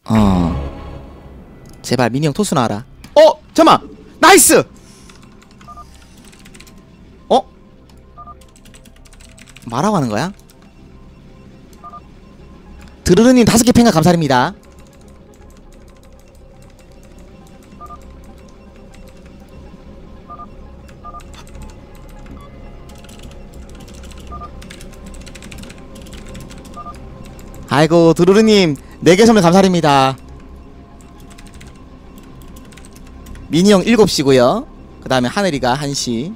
제발 미니 형 토스 나와라. 잠깐만. 나이스. 뭐라고 하는 거야? 드르르님 5개 팽가 감사드립니다. 아이고 드르르님 4개 선물 감사드립니다. 미니형 7시고요 그 다음에 하늘이가 1시.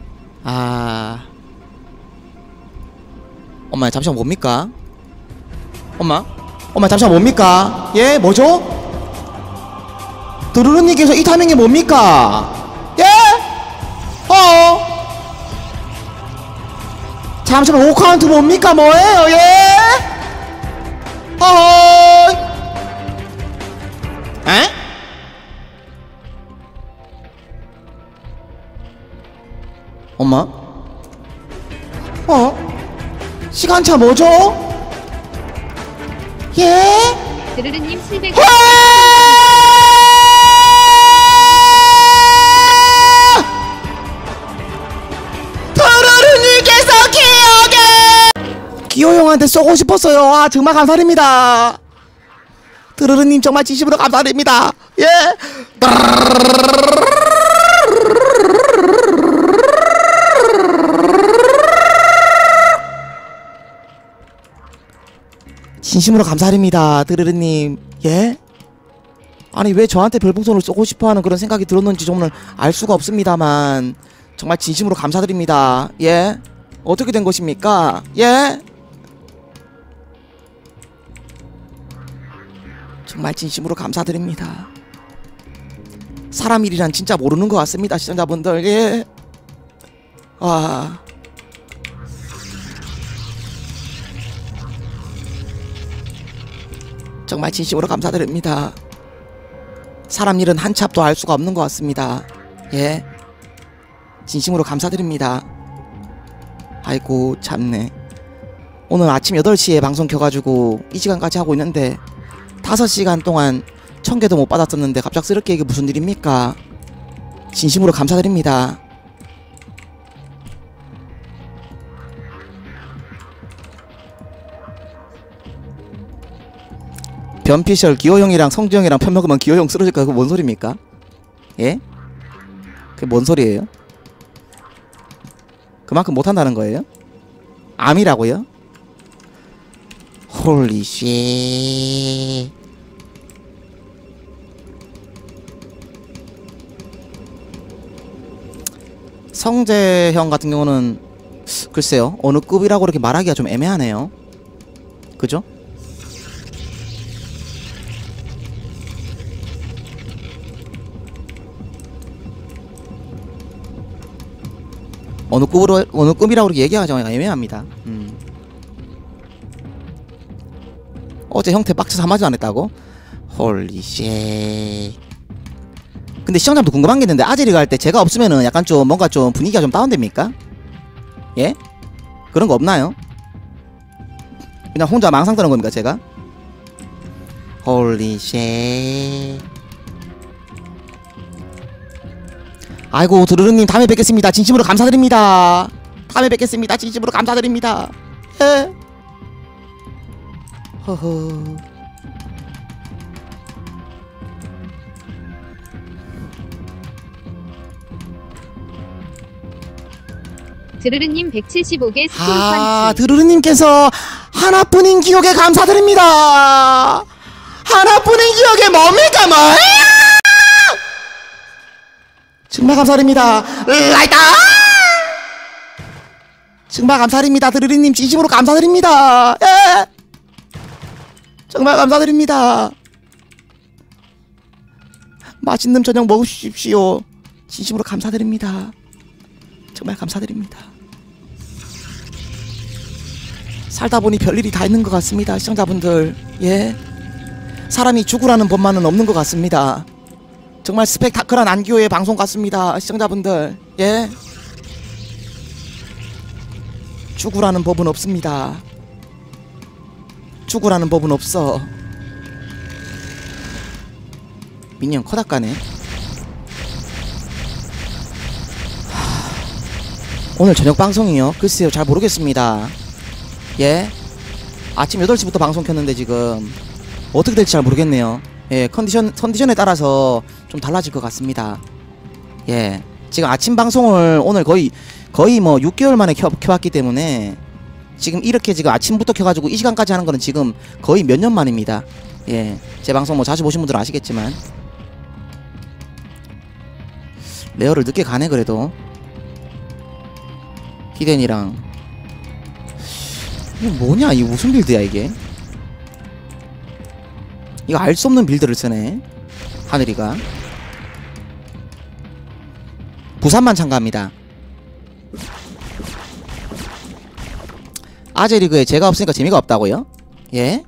엄마 잠시만 뭡니까? 엄마 잠시만 뭡니까? 예? 뭐죠? 드르르님께서 이 타이밍이 뭡니까? 예? 잠시만 5카운트 뭡니까? 뭐예요? 예? 에? 엄마? 시간차 뭐죠? 예? 드르르님 700. 드르르님께서 기억에 기호 형한테 쏘고 싶었어요. 정말 감사드립니다. 드르르님 정말 진심으로 감사드립니다. 예? 진심으로 감사드립니다. 드르르님. 예? 아니 왜 저한테 별풍선을 쏘고 싶어하는 그런 생각이 들었는지 정말 알 수가 없습니다만 정말 진심으로 감사드립니다. 예? 어떻게 된 것입니까? 예? 정말 진심으로 감사드립니다. 사람 일이란 진짜 모르는 것 같습니다. 시청자분들. 예? 정말 진심으로 감사드립니다. 사람 일은 한 치 앞도 알 수가 없는 것 같습니다. 예? 진심으로 감사드립니다. 아이고 참네. 오늘 아침 8시에 방송 켜가지고 이 시간까지 하고 있는데 5시간 동안 1000개도 못 받았었는데 갑작스럽게 이게 무슨 일입니까? 진심으로 감사드립니다. 변피셜 기호형이랑 성주형이랑 편먹으면 기호형 쓰러질까? 그거 뭔 소리입니까? 예? 그게 뭔 소리예요? 그만큼 못한다는 거예요? 암이라고요? 홀리쉣. 성재형 같은 경우는 글쎄요 어느 급이라고 이렇게 말하기가 좀 애매하네요. 그죠? 어느 급이라고 이렇게 얘기하자면 애매합니다. 어제 형태 빡쳐서 한마디도 안 했다고? 홀리쉣. 근데 시청자분도 궁금한 게 있는데 아제리 갈 때 제가 없으면은 약간 좀 뭔가 좀 분위기가 좀 다운됩니까? 예? 그런 거 없나요? 그냥 혼자 망상 뜨는 겁니까 제가? 홀리쉣. 아이고 드르르님 다음에 뵙겠습니다. 진심으로 감사드립니다. 다음에 뵙겠습니다. 진심으로 감사드립니다. 예? 허허. 드르르님 175개 스톤펀치. 드르르님께서 하나뿐인 기억에 감사드립니다. 하나뿐인 기억에 뭡니까 뭐예요? 정말 감사드립니다. 라이터! 정말 감사드립니다. 드르르님 진심으로 감사드립니다. 예! 정말 감사드립니다. 맛있는 저녁 먹으십시오. 진심으로 감사드립니다. 정말 감사드립니다. 살다 보니 별일이 다 있는 것 같습니다. 시청자분들. 예? 사람이 죽으라는 법만은 없는 것 같습니다. 정말 스펙타클한 안기호의 방송 같습니다. 시청자분들. 예? 죽으라는 법은 없습니다. 죽으라는 법은 없어. 미니언 커닥가네. 오늘 저녁 방송이요? 글쎄요, 잘 모르겠습니다. 예? 아침 8시부터 방송 켰는데 지금 어떻게 될지 잘 모르겠네요. 예, 컨디션에 따라서 좀 달라질 것 같습니다. 예, 지금 아침 방송을 오늘 거의 뭐 6개월 만에 켜봤기 때문에 지금 이렇게 지금 아침부터 켜가지고 이 시간까지 하는 거는 지금 거의 몇 년 만입니다. 예, 제 방송 뭐 자주 보신 분들은 아시겠지만 레어를 늦게 가네. 그래도 히덴이랑 이거 뭐냐, 이거 무슨 빌드야 이게. 이거 알 수 없는 빌드를 쓰네 하늘이가. 부산만 참가합니다. 아재리그에 제가 없으니까 재미가 없다고요? 예?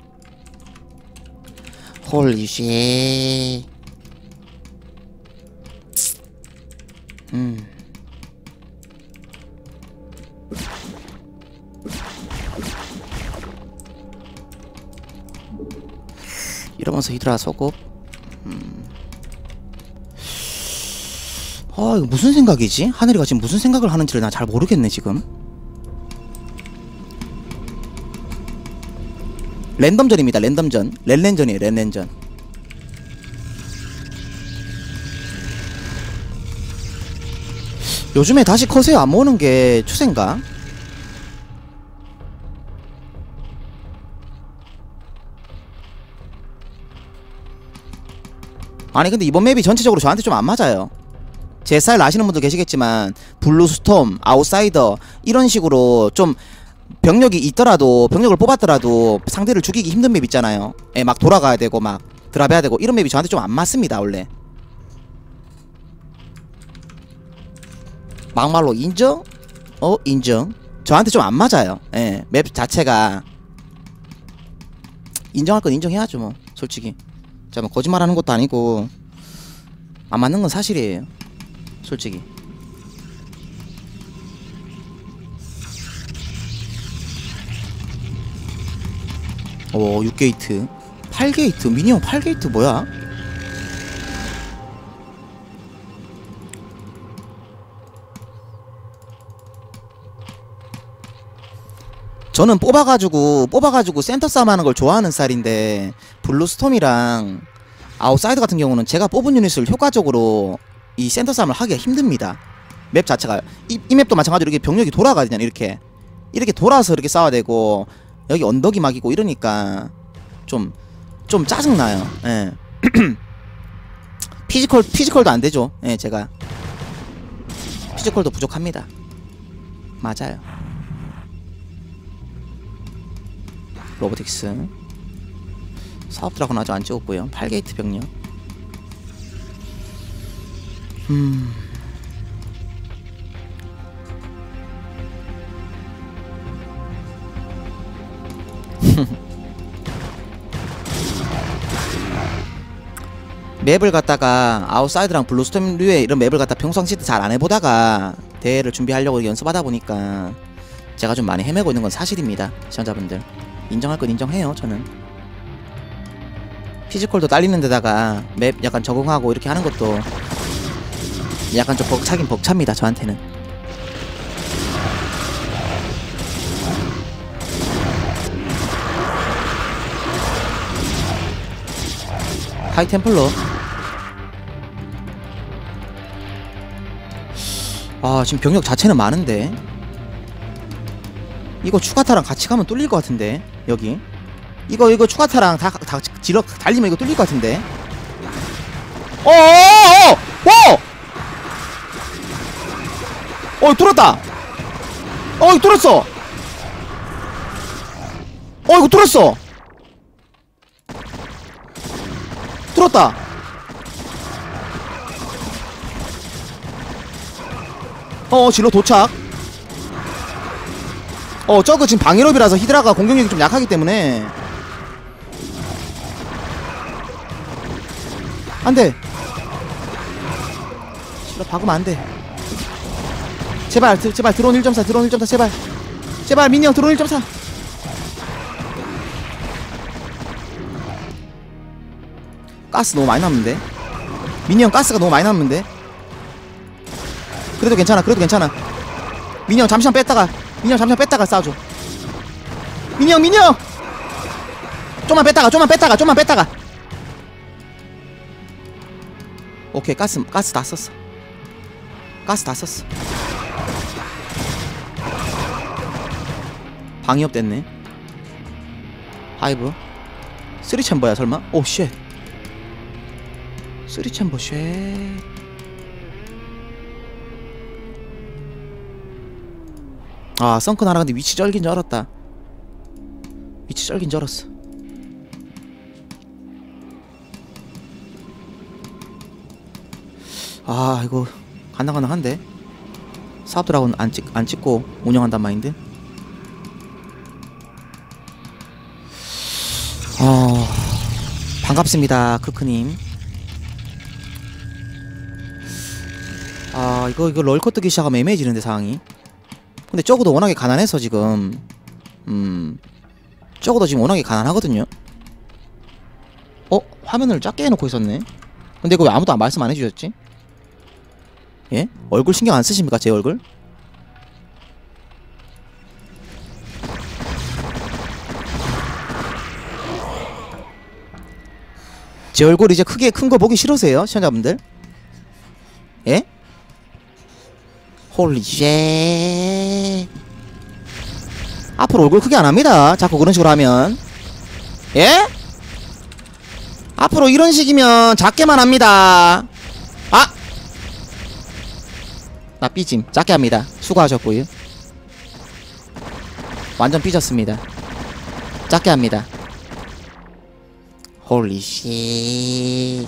홀리쉣. 이러면서 히드라 소급. 아, 이거 무슨 생각이지? 하늘이가 지금 무슨 생각을 하는지를 나 잘 모르겠네 지금. 랜덤전입니다. 랜덤전. 랜랜전이에요. 랜랜전. 요즘에 다시 커세어 안 모으는 게 추세인가? 아니 근데 이번 맵이 전체적으로 저한테 좀 안 맞아요. 제 스타일 아시는 분도 계시겠지만 블루스톰, 아웃사이더 이런 식으로 좀 병력이 있더라도, 병력을 뽑았더라도 상대를 죽이기 힘든 맵 있잖아요. 예, 막 돌아가야 되고 막 드랍해야 되고 이런 맵이 저한테 좀 안 맞습니다. 원래 막말로 인정? 인정. 저한테 좀 안 맞아요. 예, 맵 자체가. 인정할 건 인정해야죠 뭐 솔직히. 자, 뭐 거짓말하는 것도 아니고 안 맞는 건 사실이에요 솔직히. 오, 6게이트 8게이트 미니언 8게이트 뭐야? 저는 뽑아가지고 센터 싸움 하는 걸 좋아하는 스타일인데, 블루스톰이랑 아웃사이더 같은 경우는 제가 뽑은 유닛을 효과적으로 이 센터 싸움을 하기가 힘듭니다. 맵 자체가. 이 맵도 마찬가지로 이렇게 병력이 돌아가거든요. 이렇게 돌아서 이렇게 싸워야 되고, 여기 언덕이 막이고 이러니까 좀 짜증나요. 예. 피지컬도 안 되죠. 예, 제가 피지컬도 부족합니다. 맞아요. 로보틱스 사업 드라곤 아직 안 찍었고요. 8게이트 병력. 맵을 갖다가 아웃사이드랑 블루스톰류의 이런 맵을 갖다 평상시 때 잘 안 해보다가 대회를 준비하려고 연습하다 보니까 제가 좀 많이 헤매고 있는 건 사실입니다. 시청자분들 인정할 건 인정해요. 저는 피지컬도 딸리는 데다가 맵 약간 적응하고 이렇게 하는 것도 약간 좀 벅차긴 벅찹니다. 저한테는. 하이템플러. 아, 지금 병력 자체는 많은데 이거 추가타랑 같이 가면 뚫릴 것 같은데. 여기 이거 추가타랑 다 질러 달리면 이거 뚫릴 것 같은데. 뚫었다. 이거 뚫었어. 이거 뚫었어. 뚫었다. 질러 도착. 저거 지금 방해롭이라서 히드라가 공격력이 좀 약하기 때문에 안돼. 싫어, 박으면 안돼. 제발 드론 1.4 드론 1.4 제발 미니언 드론 1.4. 가스 너무 많이 남는데. 미니언 가스가 너무 많이 남는데. 그래도 괜찮아. 그래도 괜찮아. 미니언 잠시만 뺐다가 쏴줘. 미니언 좀만 뺐다가 오케이. 가스 다 썼어. 방위업 됐네. 하이브 3챔버야 설마? 오 쉣. 3챔버 쉣. 아 썬크 날아갔는데 위치 쩔긴 줄 알았다. 아 이거 간당간당한데. 사업드라곤 안 찍고 운영한단 마인드. 반갑습니다 크크님. 아 이거 럴커 뜨기 시작하면 애매해지는데 상황이. 근데 적어도 워낙에 가난해서 지금 적어도 지금 워낙에 가난하거든요. 화면을 작게 해놓고 있었네. 근데 이거 왜 아무도 말씀 안 해주셨지? 예? 얼굴 신경 안 쓰십니까 제 얼굴? 제 얼굴 이제 크게 큰 거 보기 싫으세요 시청자분들? 예? 홀리 쉣. 앞으로 얼굴 크게 안합니다 자꾸 그런 식으로 하면. 예? 앞으로 이런 식이면 작게만 합니다. 아! 나 삐짐 작게 합니다. 수고하셨고요. 완전 삐졌습니다. 작게 합니다. 홀리 씨.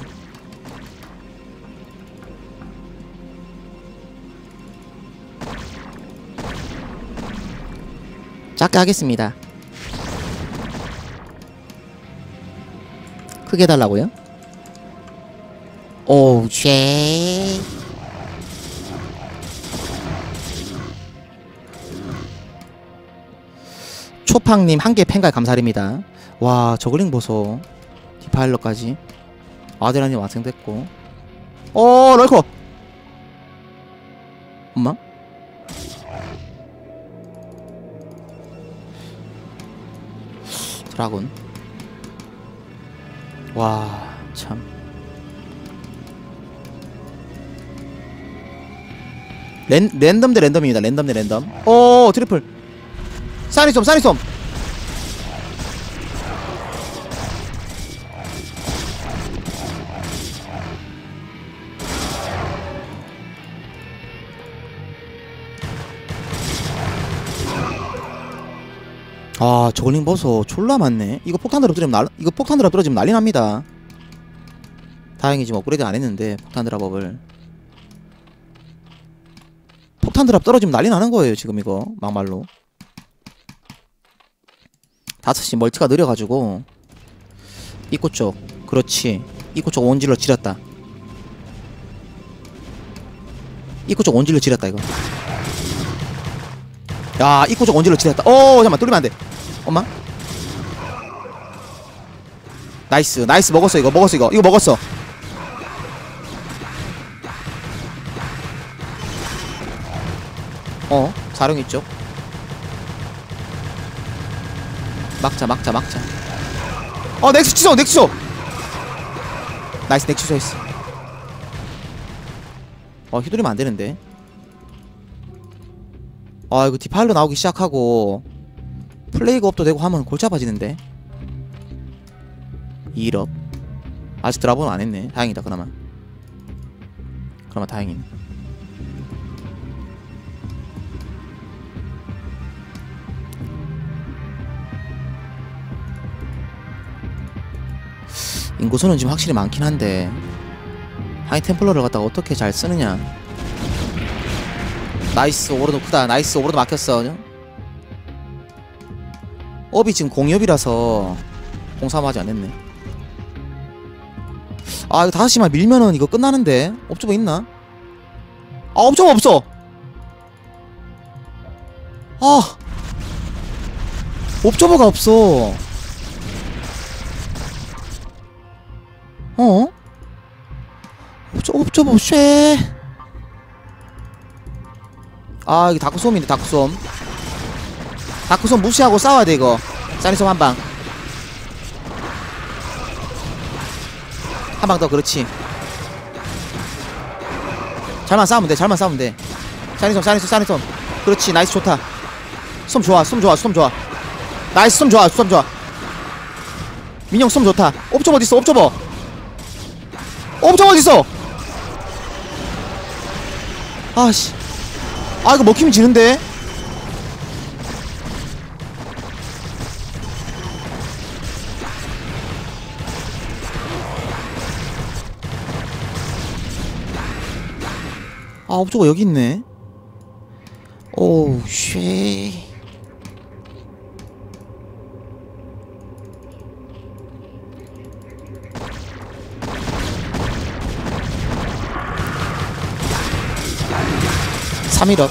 작게 하겠습니다. 크게 해달라고요? 오우 쉐. 초팡님 한개 팬가에 감사드립니다. 와 저글링 보소. 디파일러까지. 아데라님 완성됐고. 럴커. 엄마? 드라군. 와 참. 랜덤 대 랜덤입니다. 랜덤 대 랜덤. 트리플. 사니솜. 아 저글링 버섯 졸라 많네. 이거 폭탄 드랍 떨어지면 난리 납니다. 다행히 지금 업그레이드 안 했는데 폭탄 드랍업을. 폭탄 드랍 떨어지면 난리 나는 거예요 지금 이거 막말로. 5시 멀티가 느려가지고. 입구 쪽 그렇지. 입구 쪽 원질러 지렸다. 이거 야 입구 쪽 원질러 지렸다. 잠깐만 뚫리면 안돼. 엄마 나이스 먹었어. 이거 먹었어. 사룡이 쪽 막자. 넥스 취소. 나이스 넥 취소했어. 휘두르면 안되는데. 이거 디파일러 나오기 시작하고 플레이가 업도 되고 하면 골치 아파지는데. 2업 아직 드랍은 안했네. 다행이다. 그나마 다행이네. 인구수는 지금 확실히 많긴 한데 하이템플러를 갖다가 어떻게 잘 쓰느냐. 나이스 오버로드 크다. 나이스 오버로드 막혔어. 업이 지금 공업이라서 공사하지 않았네. 이거 5시만 밀면은 이거 끝나는데. 옵저버 있나? 옵저버 없어. 옵저버가 없어. 옵저버 쉐. 아 이게 다크솜인데 다크솜. 다크솜 무시하고 싸워야 돼 이거. 사니솜 한방. 한 방 더. 그렇지. 잘만 싸우면 돼. 잘만 싸우면 돼. 사니솜. 그렇지. 나이스. 좋다. 솜 좋아. 나이스. 솜 좋아. 민영 솜 좋다. 옵저버 어딨어. 옵저버 어딨어. 아씨. 아 이거 먹히면 지는데. 아 옵저버 여기 있네. 오우 쉐. (3일업)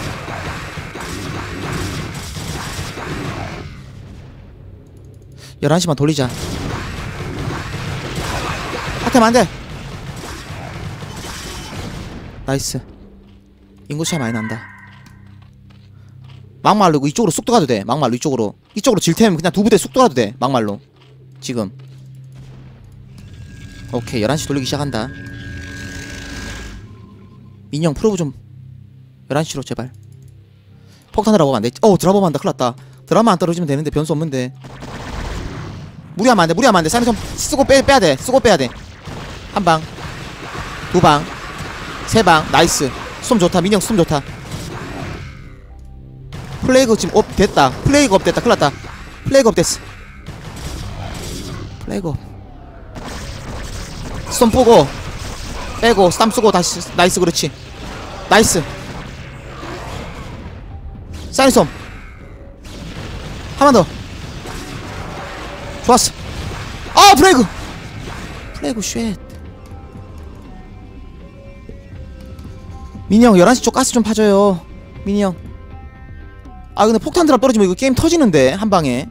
11시만 돌리자. 하템 안돼. 나이스. 인구 차이 많이 난다. 막말로 이거 이쪽으로 쑥 들어가도 돼. 막말로 이쪽으로 질템 그냥 두 부대 쑥 들어가도 돼. 막말로 지금. 오케이 11시 돌리기 시작한다. 민영 프로브 좀 11시로 제발. 폭탄 드라보면 안돼. 드라보면 한다. 큰일났다. 드라마 안 떨어지면 되는데 변수 없는데. 무리하면 안돼. 사니솜 쓰고 빼야돼. 한방 두방 세방. 나이스. 솜 좋다. 민영 솜 좋다. 플레이그 지금 업 됐다. 플레이그 업 됐다. 큰일났다. 플레이그 업 됐어. 플레이그 업. 솜 보고 빼고 스탐 쓰고 다시. 나이스. 그렇지. 나이스. 사니솜 한 번 더. 좋았어. 아 플레이그 쉣. 민이 형 11시 쪽 가스 좀 파줘요. 민이 형. 아 근데 폭탄 드랍 떨어지면 이거 게임 터지는데 한방에.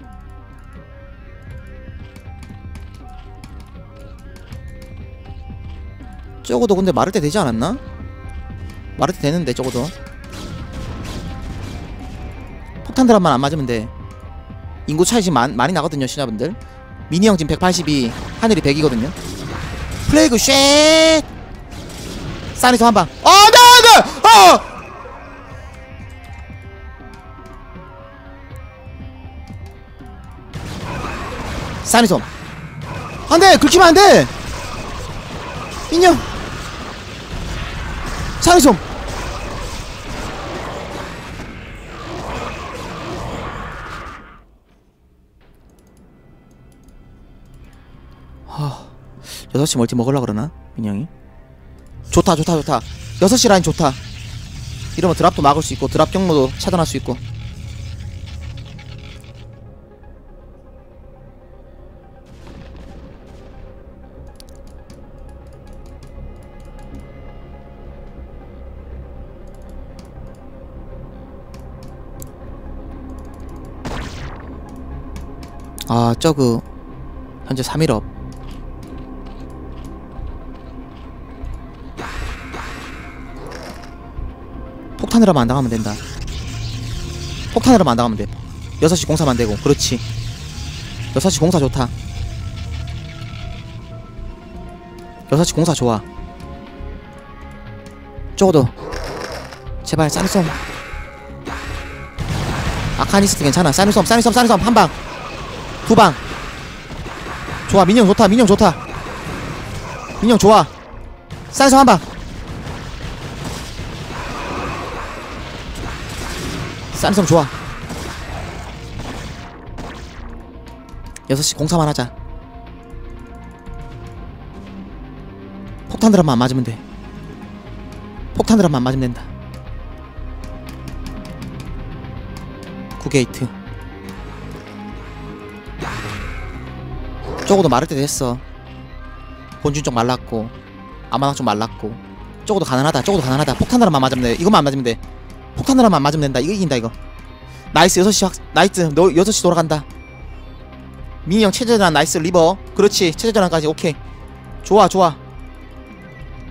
적어도 근데 마를 때 되지 않았나? 마를 때 되는데 적어도. 폭탄 드랍만 안 맞으면 돼. 인구 차이 지금 많이 나거든요 시청자분들. 미니 형 지금 182 하늘이 100이거든요 플레이그 쉣. 사니솜 한방. 안돼. 사니솜 안돼. 긁히면 안돼. 민영 사니솜. 하 6시 멀티 먹으려고 그러나? 민영이? 좋다. 6시 라인 좋다. 이러면 드랍도 막을 수 있고 드랍 경로도 차단할 수 있고. 아 저그 현재 3일업. 폭탄으로만 안 당하면 된다. 폭탄으로만 안 당하면 돼. 6시 공사만 안 되고. 그렇지. 6시 공사 좋다. 6시 공사 좋아. 적어도 제발 사니솜. 아카니스트 괜찮아. 사니솜 한방 두방. 좋아. 민영 좋다. 민영 좋아. 사니솜 한방. 사니솜 좋아. 6시 공사만 하자. 폭탄 드랍만 안 맞으면 돼. 폭탄 드랍만 안 맞으면 된다. 9게이트. 적어도 마를 때 됐어. 본진 쪽 말랐고 아마나 쪽 말랐고. 적어도 가능하다. 폭탄 드랍만 맞으면 돼. 이것만 안 맞으면 돼. 폭탄 드랍만 안 맞으면 된다. 이거 이긴다 이거. 나이스. 6시 나이스. 너 6시 돌아간다. 미니 형 체제전환 나이스. 리버. 그렇지. 체제전환까지 오케이. 좋아.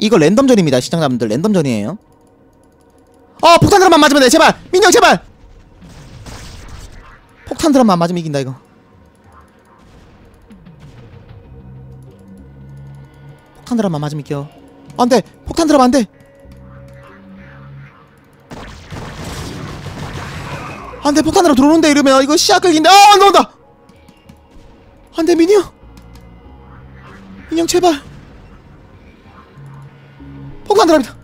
이거 랜덤전입니다 시청자분들. 랜덤전이에요. 폭탄 드랍만 맞으면 돼. 제발 민영 제발. 폭탄 드랍만 맞으면 이긴다 이거. 폭탄 드랍만 맞으면 이겨. 안돼. 폭탄 드랍 안돼. 안돼. 폭탄 드랍 들어오는데 이러면 이거 시야 끌긴데. 안 나온다. 안돼 민영. 민영 제발. 폭탄 드랍이다.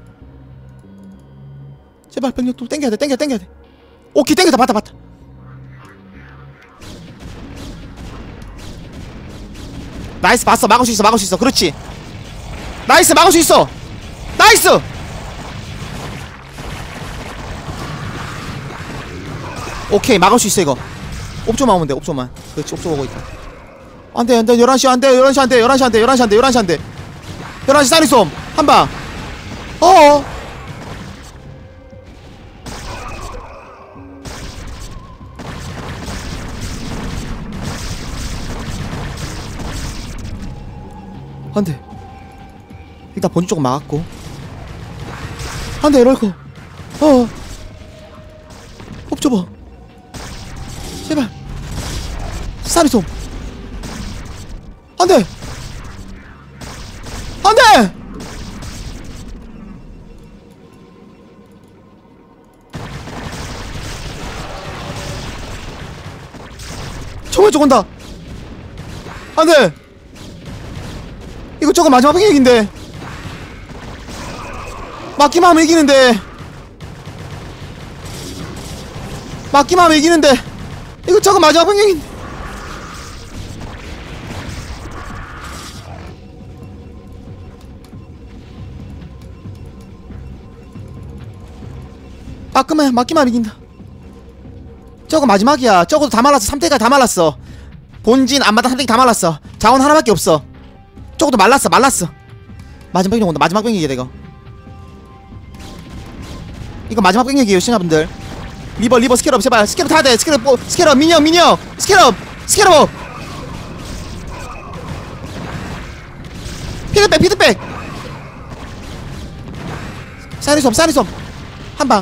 제발 병력 또 땡겨야 돼. 땡겨야 돼. 오케이 땡겼다. 봤다. 나이스. 봤어. 막을 수 있어. 그렇지. 나이스. 막을 수 있어. 나이스. 오케이 막을 수 있어 이거. 옵조만 오면 돼. 옵조만. 그렇지. 옵조 오고 있다. 안돼 11시 안돼. 11시 11시 한방. 어어. 안돼. 일단 본진 쪽은 막았고. 안돼 럴커. 옵줘봐 제발. 사리솜. 안돼. 정말 저건다. 안돼. 이거 저거 마지막 병력인데. 맞기만 하면 이기는데. 이거 저거 마지막 병력인데. 맞기만 하면 이긴다. 저거 마지막이야. 저거도 다 말랐어. 3대가 다 말랐어. 본진 앞마당 3대가 다 말랐어. 자원 하나밖에 없어. 저것도 말랐어. 마지막 병력 온다. 마지막 병력이야 이거. 이거 마지막 병력이에요 시청자분들. 리버 스케럽 제발. 스케럽 타야돼. 스케럽 민영 스케럽 피드백 사리솜 한방.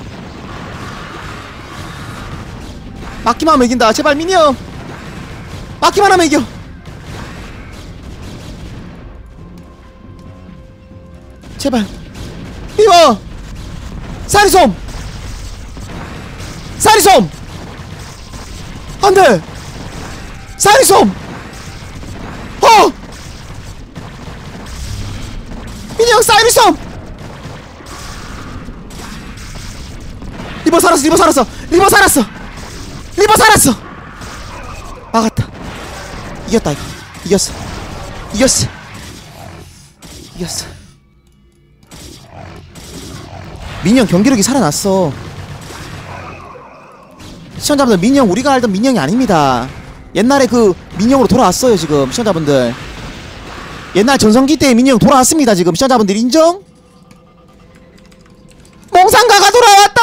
막기만 하면 이긴다. 제발 민영. 막기만 하면 이겨. 제발. 리버 사리솜 안돼. 사리솜. 민영 사리솜. 리버 살았어. 막았다. 이겼다 이거. 이겼어. 민영 경기력이 살아났어. 시청자분들 민영 우리가 알던 민영이 아닙니다. 옛날에 그 민영으로 돌아왔어요 지금 시청자분들. 옛날 전성기 때의 민영 돌아왔습니다 지금 시청자분들 인정? 몽상가가 돌아왔다.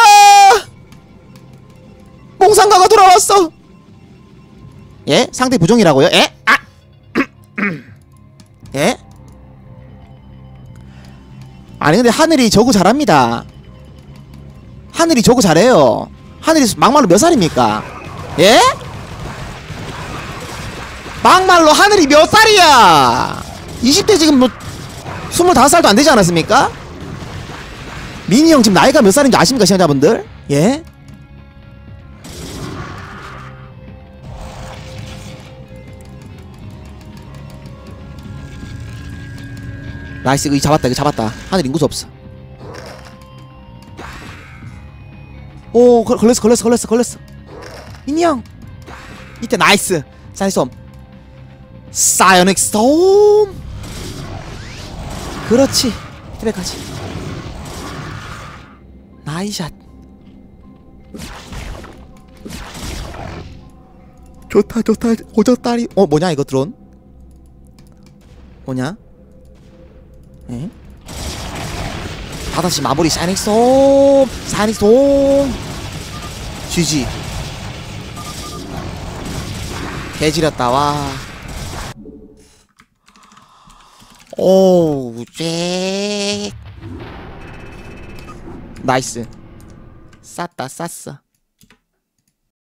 몽상가가 돌아왔어. 예? 상대 부종이라고요? 예? 예? 아니 근데 하늘이 저거 잘합니다. 하늘이 저거 잘해요. 하늘이 막말로 몇 살입니까? 예? 막말로 하늘이 몇 살이야? 20대 지금 뭐 25살도 안 되지 않았습니까? 민이 형 지금 나이가 몇 살인지 아십니까 시청자분들? 예? 나이스. 이거 잡았다. 하늘 인구수 없어. 오 걸렸어. 민이 형 이때 나이스. 사이오닉 스톰. 그렇지. 트랙하지. 나이샷. 좋다. 오졌다리. 뭐냐 이거 드론? 뭐냐? 에? 다다시 마무리. 사이닉 스톰. GG. 개지렸다. 와. 오우 잭. 나이스. 쌌다 쌌어.